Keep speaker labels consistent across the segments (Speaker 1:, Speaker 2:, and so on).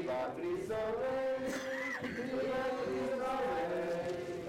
Speaker 1: Viva Cristo Rey, viva Cristo Rey.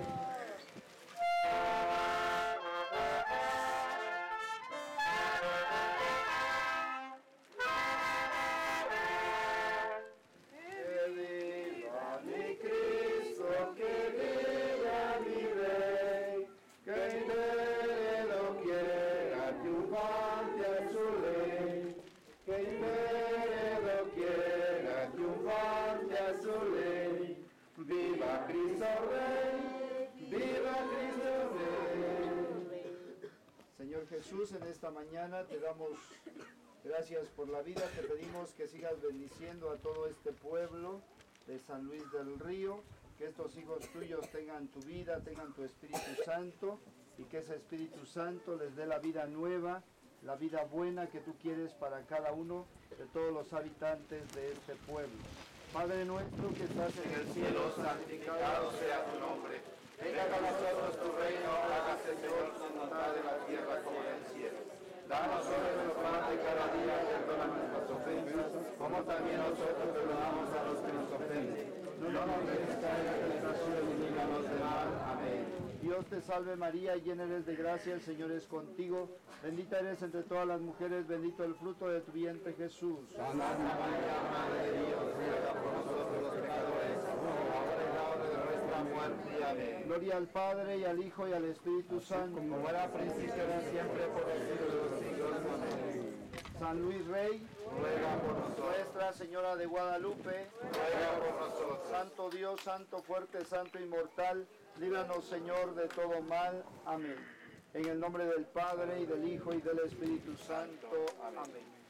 Speaker 1: Que viva mi Cristo, que viva mi Rey, que impere doquiera triunfante a su ley, que impere doquiera triunfante a su ley. Viva Cristo Rey, viva Cristo Rey.
Speaker 2: Señor Jesús, en esta mañana te damos gracias por la vida, te pedimos que sigas bendiciendo a todo este pueblo de San Luis del Río, que estos hijos tuyos tengan tu vida, tengan tu Espíritu Santo, y que ese Espíritu Santo les dé la vida nueva, la vida buena que tú quieres para cada uno de todos los habitantes de este pueblo. Padre nuestro que estás en el cielo,
Speaker 1: santificado sea tu nombre. Venga a nosotros tu reino, hágase Señor tu voluntad en la tierra como en el cielo. Danos hoy nuestro pan de cada día, perdona nuestras ofensas, como también nosotros perdonamos a los que nos ofenden. No nos dejes caer en la tentación y líbranos del mal. Amén.
Speaker 2: Dios te salve María, llena eres de gracia, el Señor es contigo. Bendita eres entre todas las mujeres, bendito el fruto de tu vientre Jesús.
Speaker 1: Santa María, Madre de Dios, ruega por nosotros los pecadores, ahora y en la hora de nuestra muerte. Amén.
Speaker 2: Gloria al Padre, y al Hijo, y al Espíritu Santo.
Speaker 1: Como era principio, ahora y siempre, por los siglos de los siglos. Amén.
Speaker 2: San Luis Rey,
Speaker 1: Ruega por nosotros.
Speaker 2: Nuestra Señora de Guadalupe,
Speaker 1: Ruega por nosotros.
Speaker 2: Santo Dios, Santo fuerte, Santo inmortal, líbranos Señor de todo mal. Amén. En el nombre del Padre, y del Hijo, y del Espíritu Santo. Amén.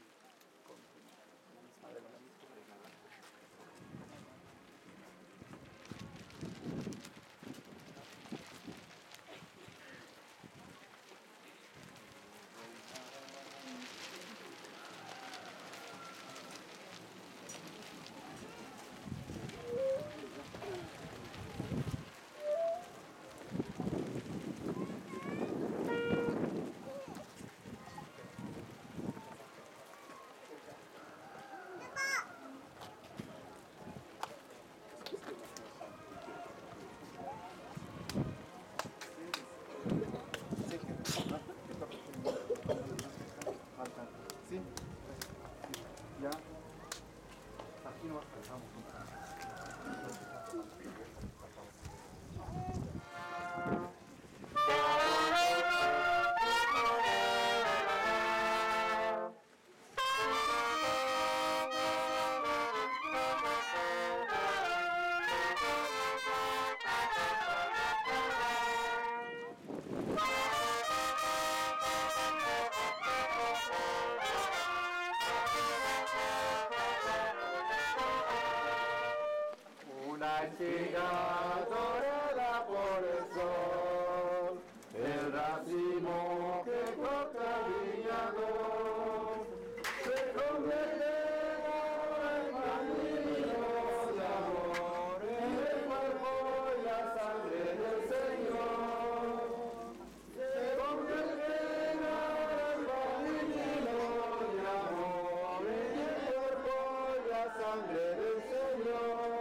Speaker 2: Sí, ya. Aquí nos alcanzamos.
Speaker 1: Una espiga dorada por el sol, el racimo que toca el viñador, se convierte en camino de amor, en el cuerpo y la sangre del Señor. Se convierte en camino de amor, en el cuerpo y la sangre del Señor.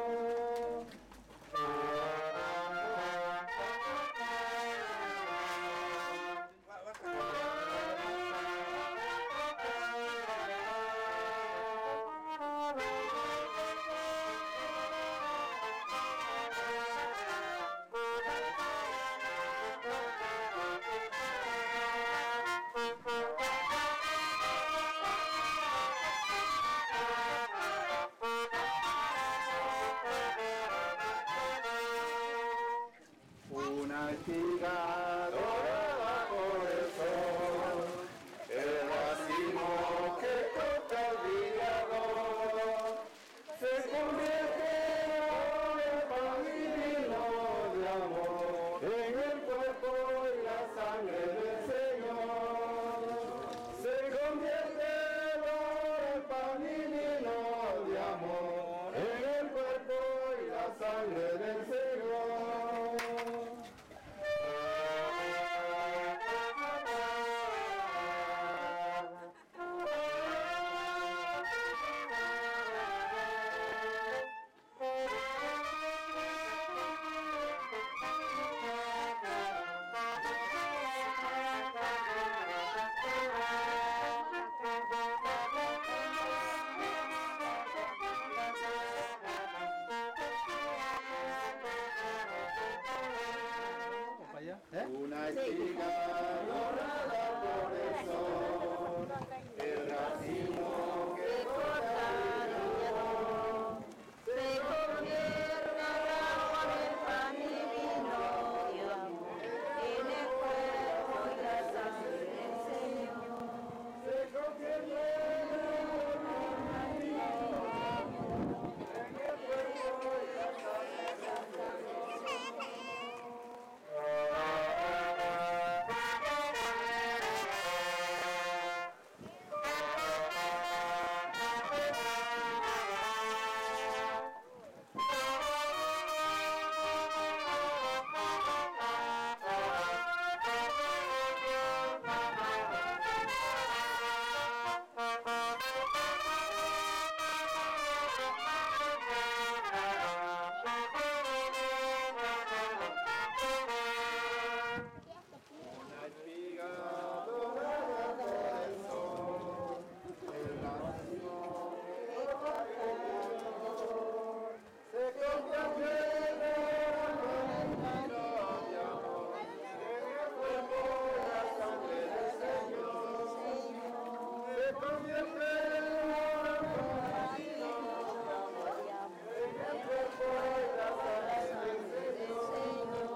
Speaker 1: Una espiga dorada por el sol, el racimo que toca el viñador, se convierte en el pan divino de amor, en el cuerpo y la sangre del Señor. Se convierte en el pan divino de amor, en el cuerpo y la sangre del Señor. espiga dorada por el sol, el racimo que corta el viñador, se convierte en agua del pan y vino de amor, en el cuerpo y la sangre del Señor. Se convierte en agua del pan y vino de amor, en el cuerpo y la sangre del Señor. Una espiga dorada por el sol, el racimo que corta el viñador, se convierte en agua del vino de amor, en el cuerpo y la sangre del Señor. Se convierte en agua del vino de amor, en el cuerpo y la sangre del Señor.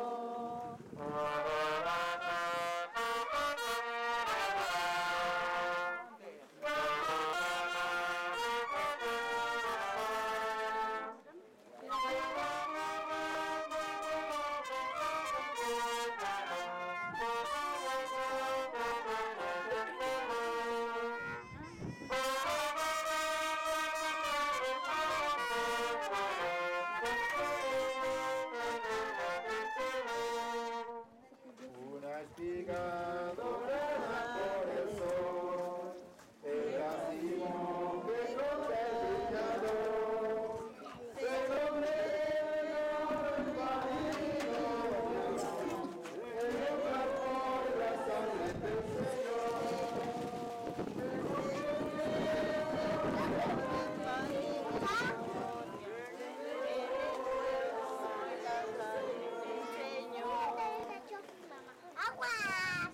Speaker 1: Una espiga dorada por el sol, el racimo que corta el viñador, se convierte en oro, en pan y vino de amor, en el cuerpo y la sangre del Señor. Se convierte en oro, en pan y vino de amor, en el cuerpo y la sangre del Señor.
Speaker 3: ¡Aguas!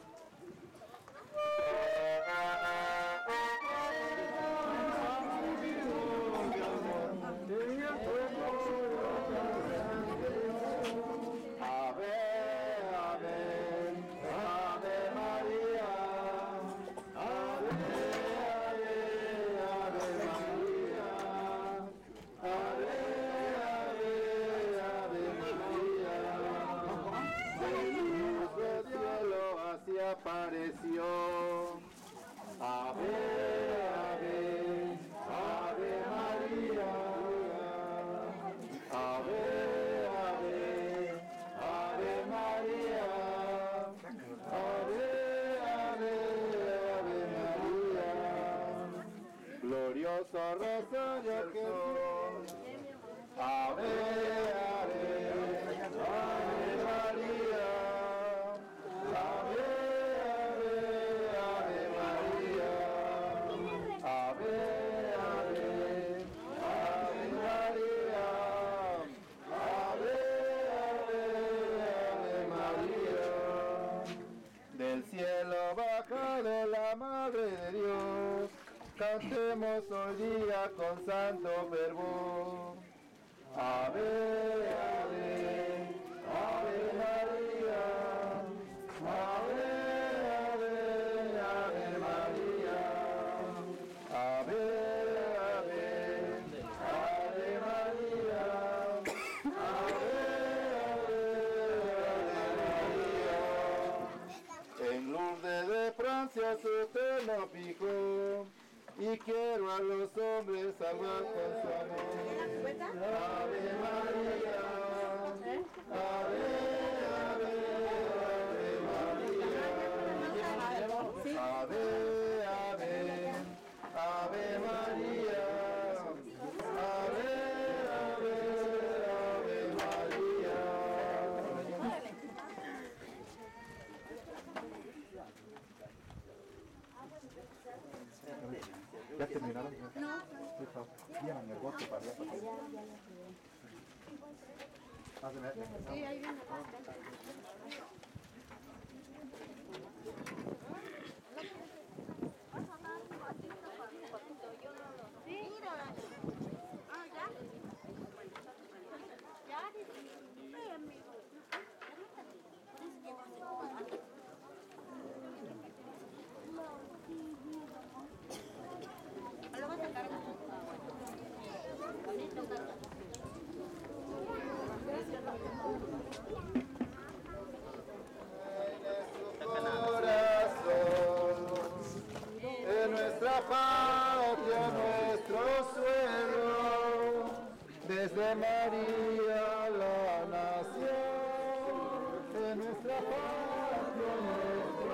Speaker 1: Ave, ave, ave María, ave, ave, ave María, ave, ave, ave María. De luz del cielo así apareció. Ave, ave, ave María. Ave, ave, ave María. Ave, ave, ave María. Glorioso rosario que Dios. Ave, ave, ave María. Ave, ave, ave María. Ave, ave, ave María. Ave, ave, ave María. Del cielo bajado la Madre de Dios, cantemos hoy día con santo fervor. Ave, ave, ave María. Ave, ave, ave María. Ave, ave, ave María. Ave, ave, ave María. En Lourdes de Francia su trono fijó, y quiero a los hombres salvar con su amor. Ave María, ave, ave, ave María. Ave, ave, ave María. Ave, ave, ave María. ¿Ya terminaron? No. Llevan el bote para allá. Sí, ahí viene.
Speaker 2: desde María la nación, de nuestra patria, nuestro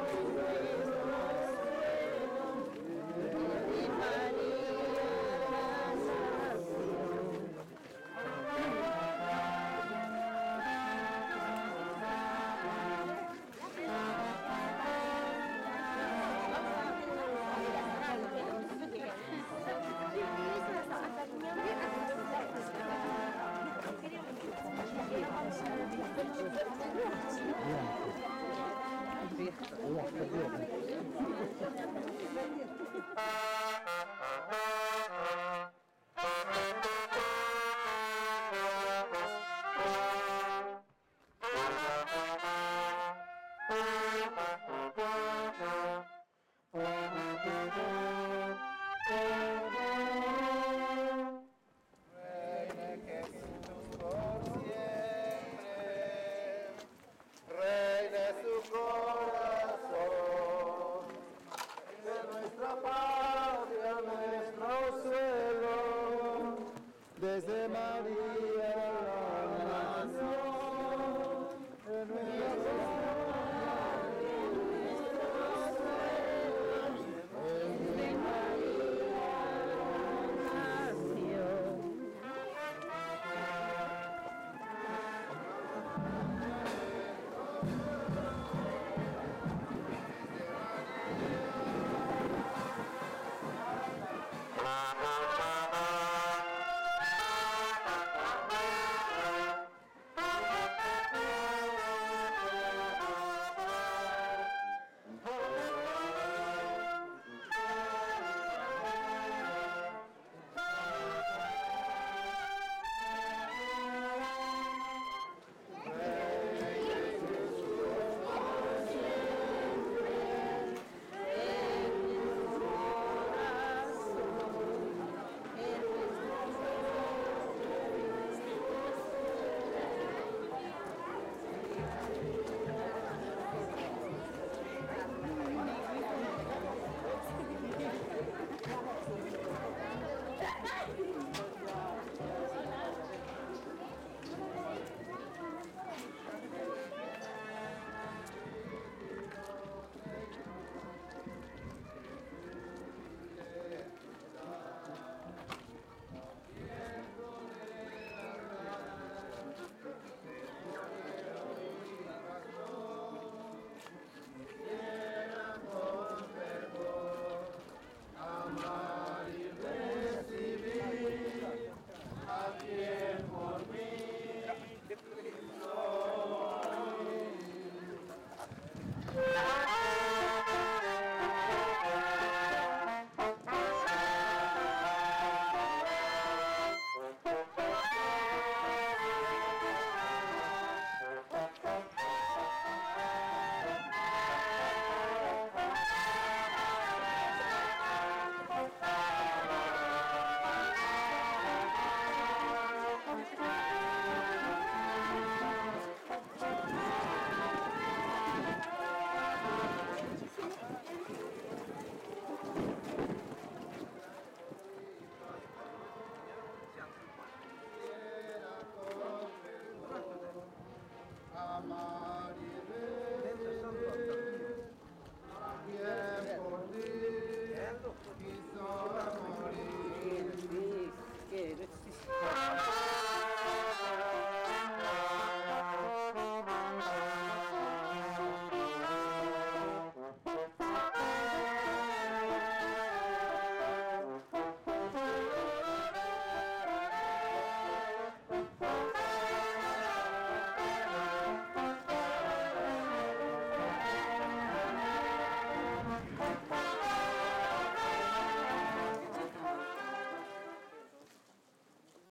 Speaker 2: desde María la nación, de nuestra